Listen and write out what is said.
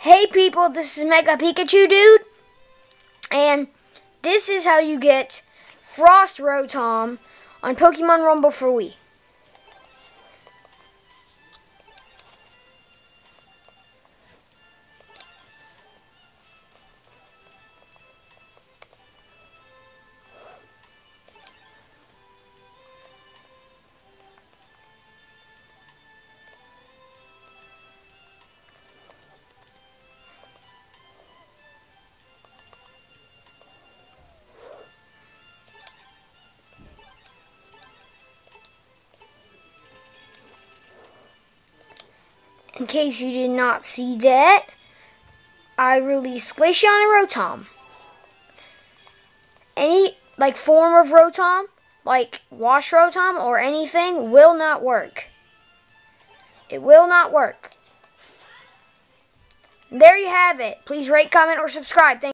Hey people, this is MegaPikachuDude, and this is how you get Frost Rotom on Pokemon Rumble for Wii. In case you did not see that, I released Glaceon and Rotom. Any form of Rotom, like Wash Rotom or anything, will not work. It will not work. There you have it. Please rate, comment, or subscribe. Thank you.